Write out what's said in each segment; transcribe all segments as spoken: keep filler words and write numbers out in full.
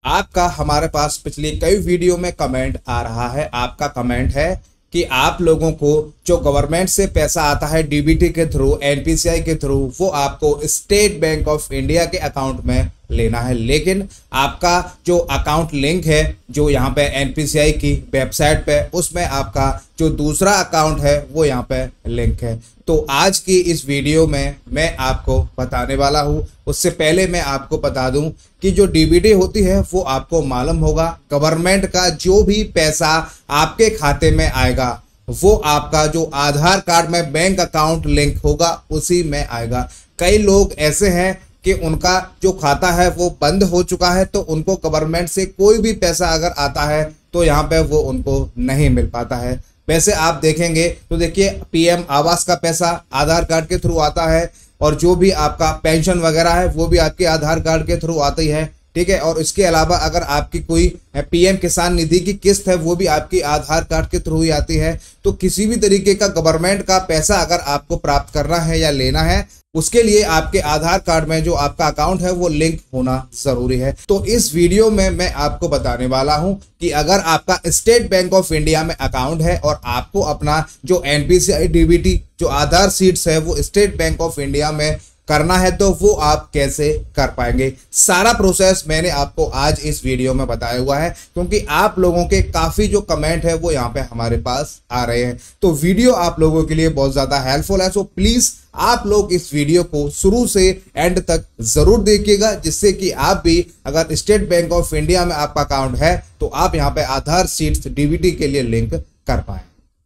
आपका हमारे पास पिछले कई वीडियो में कमेंट आ रहा है। आपका कमेंट है कि आप लोगों को जो गवर्नमेंट से पैसा आता है डीबीटी के थ्रू, एनपीसीआई के थ्रू, वो आपको स्टेट बैंक ऑफ इंडिया के अकाउंट में लेना है, लेकिन आपका जो अकाउंट लिंक है जो यहाँ पे एनपीसीआई की वेबसाइट पे, उसमें आपका जो दूसरा अकाउंट है वो यहाँ पे लिंक है। तो आज की इस वीडियो में मैं आपको बताने वाला हूँ। उससे पहले मैं आपको बता दूं कि जो डीबीटी होती है वो आपको मालूम होगा, गवर्नमेंट का जो भी पैसा आपके खाते में आएगा वो आपका जो आधार कार्ड में बैंक अकाउंट लिंक होगा उसी में आएगा। कई लोग ऐसे हैं कि उनका जो खाता है वो बंद हो चुका है, तो उनको गवर्नमेंट से कोई भी पैसा अगर आता है तो यहाँ पे वो उनको नहीं मिल पाता है। वैसे आप देखेंगे तो देखिए पीएम आवास का पैसा आधार कार्ड के थ्रू आता है, और जो भी आपका पेंशन वगैरह है वो भी आपके आधार कार्ड के थ्रू आती है, ठीक है। और इसके अलावा अगर आपकी कोई पीएम किसान निधि की किस्त है वो भी आपकी आधार कार्ड के थ्रू ही आती है। तो किसी भी तरीके का गवर्नमेंट का पैसा अगर आपको प्राप्त करना है या लेना है, उसके लिए आपके आधार कार्ड में जो आपका अकाउंट है वो लिंक होना जरूरी है। तो इस वीडियो में मैं आपको बताने वाला हूं कि अगर आपका स्टेट बैंक ऑफ इंडिया में अकाउंट है और आपको अपना जो एनपीसीआई डीबीटी जो आधार सीट्स है वो स्टेट बैंक ऑफ इंडिया में करना है, तो वो आप कैसे कर पाएंगे। सारा प्रोसेस मैंने आपको आज इस वीडियो में बताया हुआ है, क्योंकि आप लोगों के काफी जो कमेंट है वो यहाँ पे हमारे पास आ रहे हैं। तो वीडियो आप लोगों के लिए बहुत ज्यादा हेल्पफुल है। सो प्लीज आप लोग इस वीडियो को शुरू से एंड तक जरूर देखिएगा, जिससे कि आप भी अगर स्टेट बैंक ऑफ इंडिया में आपका अकाउंट है तो आप यहाँ पे आधार सीट्स डीबीटी के लिए लिंक कर पाए।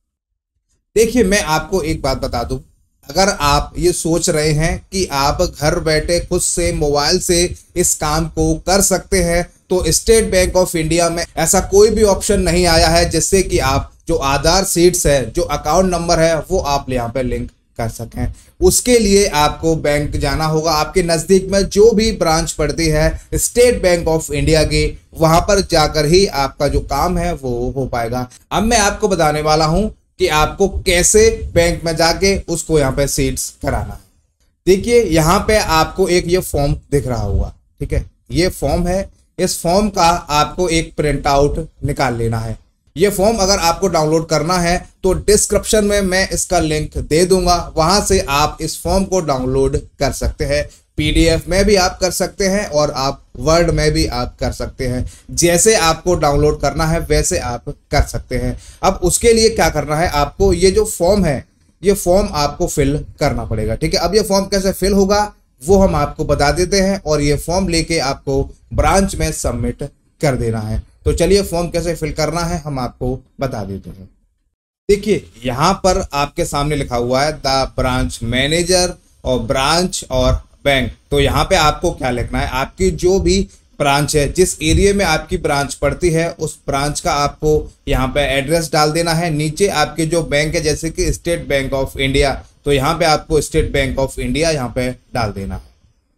देखिए मैं आपको एक बात बता दूं, अगर आप ये सोच रहे हैं कि आप घर बैठे खुद से मोबाइल से इस काम को कर सकते हैं, तो स्टेट बैंक ऑफ इंडिया में ऐसा कोई भी ऑप्शन नहीं आया है जिससे कि आप जो आधार सीट्स है, जो अकाउंट नंबर है, वो आप यहाँ पे लिंक कर सकें। उसके लिए आपको बैंक जाना होगा। आपके नजदीक में जो भी ब्रांच पड़ती है स्टेट बैंक ऑफ इंडिया की, वहां पर जाकर ही आपका जो काम है वो हो पाएगा। अब मैं आपको बताने वाला हूं कि आपको कैसे बैंक में जाके उसको यहाँ पे सीट्स कराना है। देखिए यहाँ पे आपको एक ये फॉर्म दिख रहा होगा, ठीक है, ये फॉर्म है। इस फॉर्म का आपको एक प्रिंट आउट निकाल लेना है। ये फॉर्म अगर आपको डाउनलोड करना है तो डिस्क्रिप्शन में मैं इसका लिंक दे दूंगा, वहां से आप इस फॉर्म को डाउनलोड कर सकते हैं। पीडीएफ में भी आप कर सकते हैं और आप वर्ड में भी आप कर सकते हैं। जैसे आपको डाउनलोड करना है वैसे आप कर सकते हैं। अब उसके लिए क्या करना है, आपको ये जो फॉर्म है ये फॉर्म आपको फिल करना पड़ेगा, ठीक है। अब ये फॉर्म कैसे फिल होगा वो हम आपको बता देते हैं, और ये फॉर्म लेके आपको ब्रांच में सबमिट कर देना है। तो चलिए फॉर्म कैसे फिल करना है हम आपको बता देते हैं। देखिए यहाँ पर आपके सामने लिखा हुआ है द ब्रांच मैनेजर और ब्रांच और बैंक। तो यहाँ पे आपको क्या लिखना है, आपकी जो भी ब्रांच है, जिस एरिया में आपकी ब्रांच पड़ती है उस ब्रांच का आपको यहाँ पे एड्रेस डाल देना है। नीचे आपके जो बैंक है जैसे कि स्टेट बैंक ऑफ इंडिया, तो यहाँ पे आपको स्टेट बैंक ऑफ इंडिया यहाँ पे डाल देना है,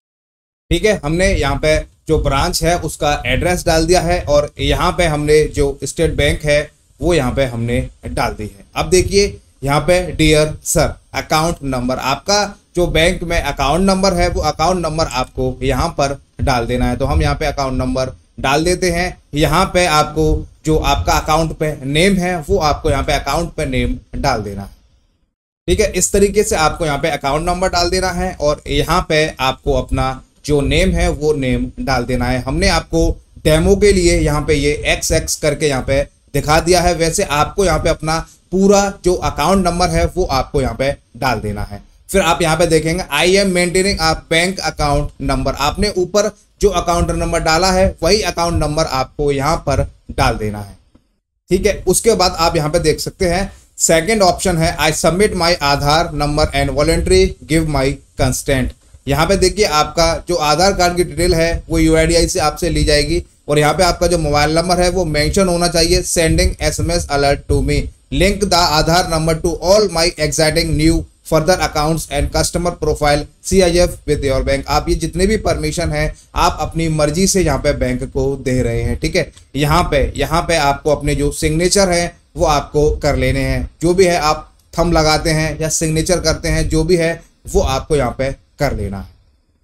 ठीक है। हमने यहाँ पे जो ब्रांच है उसका एड्रेस डाल दिया है, और यहाँ पे हमने जो स्टेट बैंक है वो यहाँ पे हमने डाल दी है। अब देखिए यहाँ पे डियर सर अकाउंट नंबर, आपका जो बैंक में अकाउंट नंबर है वो अकाउंट नंबर आपको यहाँ पर डाल देना है। तो हम यहाँ पे अकाउंट नंबर डाल देते हैं। यहाँ पे आपको जो आपका अकाउंट पे नेम है वो आपको यहाँ पे अकाउंट पे नेम डाल देना है, ठीक है। इस तरीके से आपको यहाँ पे अकाउंट नंबर डाल देना है, और यहाँ पे आपको अपना जो नेम है वो नेम डाल देना है। हमने आपको डेमो के लिए यहाँ पे ये एक्स एक्स करके यहाँ पे दिखा दिया है, वैसे आपको यहाँ पे अपना पूरा जो अकाउंट नंबर है वो आपको यहाँ पे डाल देना है। फिर आप यहाँ पे देखेंगे I am maintaining a bank account number, आपने ऊपर जो अकाउंट नंबर डाला है वही अकाउंट नंबर आपको यहाँ पर डाल देना है, ठीक है। उसके बाद आप यहाँ पे देख सकते हैं सेकेंड ऑप्शन है I submit my Aadhaar number and voluntary give my consent. यहाँ पे देखिए आपका जो आधार कार्ड की डिटेल है वो यूआईडीआई से आपसे ली जाएगी, और यहाँ पे आपका जो मोबाइल नंबर है वो मेंशन होना चाहिए। Sending SMS alert to me, link the Aadhaar number to all my existing new further accounts and customer profile CIF with your bank. आप ये जितने भी परमिशन है आप अपनी मर्जी से यहाँ पे बैंक को दे रहे हैं, ठीक है। यहाँ पे यहाँ पे आपको अपने जो सिग्नेचर है वो आपको कर लेने हैं। जो भी है आप थंब लगाते हैं या सिग्नेचर करते हैं, जो भी है वो आपको यहाँ पे कर लेना है।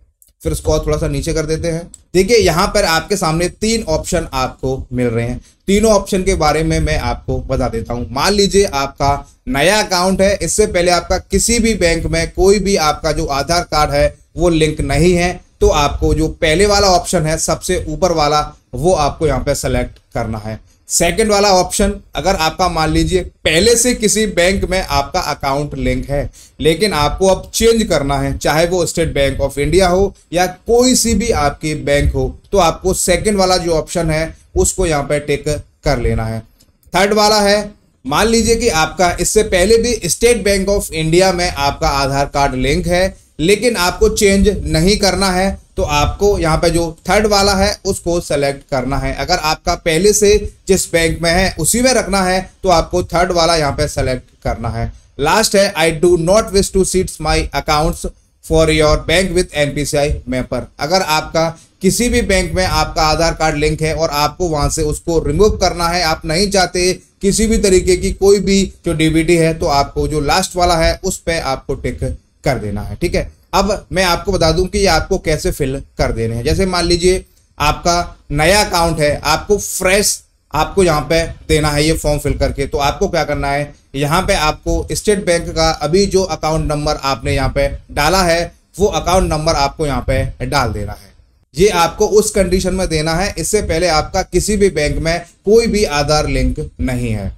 फिर इसको थोड़ा सा नीचे कर देते हैं। देखिए यहाँ पर आपके सामने तीन ऑप्शन आपको मिल रहे हैं। तीनों ऑप्शन के बारे में मैं आपको बता देता हूँ। मान लीजिए आपका नया अकाउंट है, इससे पहले आपका किसी भी बैंक में कोई भी आपका जो आधार कार्ड है वो लिंक नहीं है, तो आपको जो पहले वाला ऑप्शन है सबसे ऊपर वाला वो आपको यहाँ पे सेलेक्ट करना है। सेकंड वाला ऑप्शन, अगर आपका मान लीजिए पहले से किसी बैंक में आपका अकाउंट लिंक है लेकिन आपको अब चेंज करना है, चाहे वो स्टेट बैंक ऑफ इंडिया हो या कोई सी भी आपकी बैंक हो, तो आपको सेकंड वाला जो ऑप्शन है उसको यहाँ पे टिक कर लेना है। थर्ड वाला है, मान लीजिए कि आपका इससे पहले भी स्टेट बैंक ऑफ इंडिया में आपका आधार कार्ड लिंक है लेकिन आपको चेंज नहीं करना है, तो आपको यहाँ पे जो थर्ड वाला है उसको सेलेक्ट करना है। अगर आपका पहले से जिस बैंक में है उसी में रखना है तो आपको थर्ड वाला यहाँ पे सेलेक्ट करना है। लास्ट है, I do not wish to seeds my accounts for your bank with NPCI member. अगर आपका किसी भी बैंक में आपका आधार कार्ड लिंक है और आपको वहां से उसको रिमूव करना है, आप नहीं चाहते किसी भी तरीके की कोई भी जो डीबीटी है, तो आपको जो लास्ट वाला है उस पर आपको टिक कर देना है। ठीक है, अब मैं आपको बता दूं कि ये आपको कैसे फिल कर देने हैं। जैसे मान लीजिए आपका नया अकाउंट है, आपको फ्रेश आपको यहाँ पे देना है ये फॉर्म फिल करके, तो आपको क्या करना है, यहाँ पे आपको स्टेट बैंक का अभी जो अकाउंट नंबर आपने यहाँ पे डाला है वो अकाउंट नंबर आपको यहाँ पे डाल देना है। ये आपको उस कंडीशन में देना है, इससे पहले आपका किसी भी बैंक में कोई भी आधार लिंक नहीं है।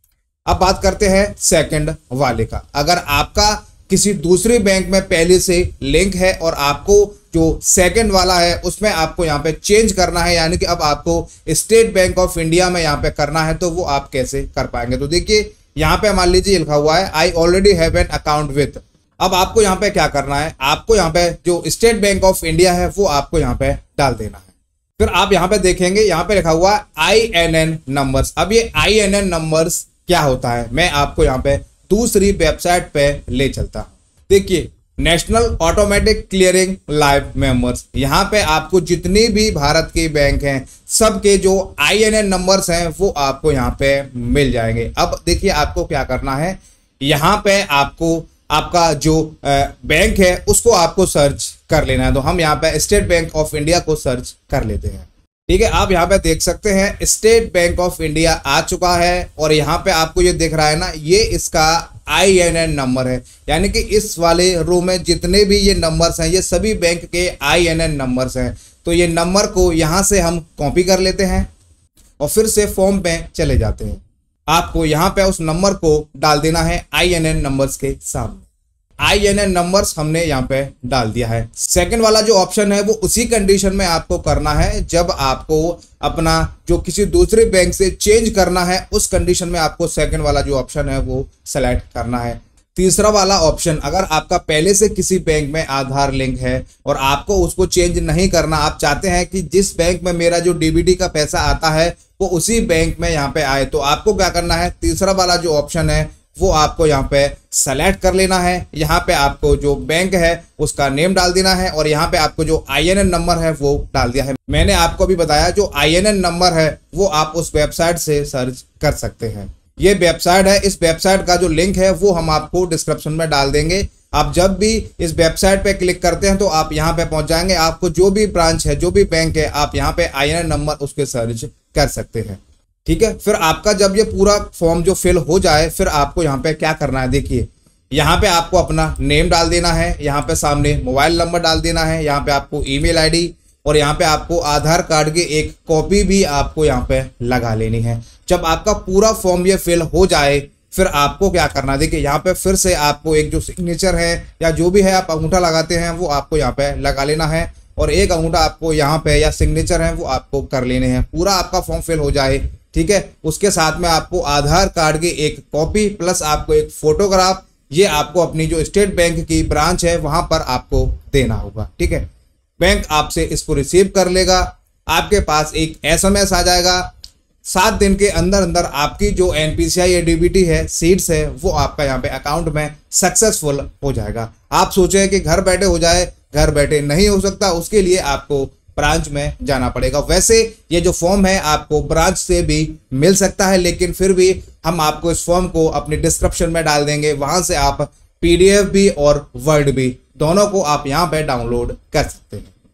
अब बात करते हैं सेकंड वाले का। अगर आपका किसी दूसरे बैंक में पहले से लिंक है और आपको जो सेकंड वाला है उसमें आपको यहाँ पे चेंज करना है, यानी कि अब आपको स्टेट बैंक ऑफ इंडिया में यहाँ पे करना है, तो वो आप कैसे कर पाएंगे। तो देखिए यहाँ पे मान लीजिए लिखा हुआ है I already have an account with. अब आपको यहाँ पे क्या करना है, आपको यहाँ पे जो स्टेट बैंक ऑफ इंडिया है वो आपको यहाँ पे डाल देना है। फिर आप यहाँ पे देखेंगे यहाँ पे लिखा हुआ है आई एन एन नंबर्स। अब ये आई एन एन नंबर्स क्या होता है, मैं आपको यहाँ पे दूसरी वेबसाइट पे ले चलता हूं। देखिए, national automatic clearing live members, यहाँ पे आपको जितनी भी भारत के बैंक हैं सबके जो आई एन एन नंबर्स हैं वो आपको यहाँ पे मिल जाएंगे। अब देखिए आपको क्या करना है, यहाँ पे आपको आपका जो बैंक है उसको आपको सर्च कर लेना है। तो हम यहाँ पे स्टेट बैंक ऑफ इंडिया को सर्च कर लेते हैं। ठीक है, आप यहाँ पे देख सकते हैं स्टेट बैंक ऑफ इंडिया आ चुका है और यहाँ पे आपको ये दिख रहा है ना, ये इसका आई एन एन नंबर है, यानी कि इस वाले रो में जितने भी ये नंबर्स हैं ये सभी बैंक के आई एन एन नंबर्स हैं। तो ये नंबर को यहाँ से हम कॉपी कर लेते हैं और फिर से फॉर्म पे चले जाते हैं। आपको यहाँ पे उस नंबर को डाल देना है आई एन एन नंबर्स के सामने। आई एन एन नंबर्स हमने यहाँ पे डाल दिया है। सेकंड वाला जो ऑप्शन है वो उसी कंडीशन में आपको करना है जब आपको अपना जो किसी दूसरे बैंक से चेंज करना है, उस कंडीशन में आपको सेकंड वाला जो ऑप्शन है वो सेलेक्ट करना है। तीसरा वाला ऑप्शन, अगर आपका पहले से किसी बैंक में आधार लिंक है और आपको उसको चेंज नहीं करना, आप चाहते हैं कि जिस बैंक में मेरा जो डीबीटी का पैसा आता है वो उसी बैंक में यहाँ पे आए, तो आपको क्या करना है, तीसरा वाला जो ऑप्शन है वो आपको यहाँ पे सेलेक्ट कर लेना है। यहाँ पे आपको जो बैंक है उसका नेम डाल देना है और यहाँ पे आपको जो आई एन एन नंबर है वो डाल दिया है। मैंने आपको भी बताया जो आई एन एन नंबर है वो आप उस वेबसाइट से सर्च कर सकते हैं। ये वेबसाइट है, इस वेबसाइट का जो लिंक है वो हम आपको डिस्क्रिप्शन में डाल देंगे। आप जब भी इस वेबसाइट पे क्लिक करते हैं तो आप यहाँ पे पहुंच जाएंगे। आपको जो भी ब्रांच है, जो भी बैंक है, आप यहाँ पे आई एन एन नंबर उसके सर्च कर सकते हैं। ठीक है, फिर आपका जब ये पूरा फॉर्म जो फिल हो जाए फिर आपको यहाँ पे क्या करना है, देखिए यहाँ पे आपको अपना नेम डाल देना है, यहाँ पे सामने मोबाइल नंबर डाल देना है, यहाँ पे आपको ईमेल आईडी और यहाँ पे आपको आधार कार्ड की एक कॉपी भी आपको यहाँ पे लगा लेनी है। जब आपका पूरा फॉर्म ये फिल हो जाए फिर आपको क्या करना है, देखिए यहाँ पे फिर से आपको एक जो सिग्नेचर है या जो भी है आप अंगूठा लगाते हैं वो आपको यहाँ पे लगा लेना है और एक अंगूठा आपको यहाँ पे या सिग्नेचर है वो आपको कर लेने हैं। पूरा आपका फॉर्म फिल हो जाए, ठीक है, उसके साथ में आपको आधार कार्ड की एक कॉपी प्लस आपको एक फोटोग्राफ, ये आपको अपनी जो स्टेट बैंक की ब्रांच है वहां पर आपको देना होगा। ठीक है, बैंक आपसे इसको रिसीव कर लेगा, आपके पास एक एसएमएस आ जाएगा, सात दिन के अंदर अंदर आपकी जो एनपीसीआई या डीबीटी है सीट्स है वो आपका यहाँ पे अकाउंट में सक्सेसफुल हो जाएगा। आप सोचे कि घर बैठे हो जाए, घर बैठे नहीं हो सकता, उसके लिए आपको ब्रांच में जाना पड़ेगा। वैसे ये जो फॉर्म है आपको ब्रांच से भी मिल सकता है, लेकिन फिर भी हम आपको इस फॉर्म को अपने डिस्क्रिप्शन में डाल देंगे, वहां से आप पीडीएफ भी और वर्ड भी दोनों को आप यहाँ पे डाउनलोड कर सकते हैं।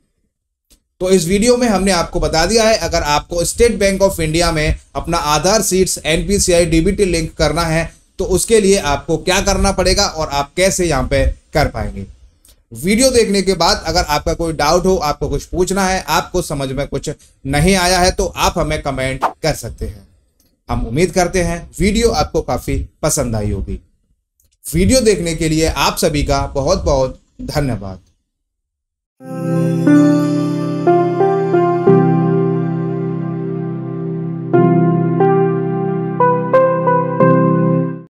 तो इस वीडियो में हमने आपको बता दिया है, अगर आपको स्टेट बैंक ऑफ इंडिया में अपना Aadhaar seeds NPCI DBT link करना है तो उसके लिए आपको क्या करना पड़ेगा और आप कैसे यहाँ पे कर पाएंगे। वीडियो देखने के बाद अगर आपका कोई डाउट हो, आपको कुछ पूछना है, आपको समझ में कुछ नहीं आया है तो आप हमें कमेंट कर सकते हैं। हम उम्मीद करते हैं वीडियो आपको काफी पसंद आई होगी। वीडियो देखने के लिए आप सभी का बहुत बहुत धन्यवाद।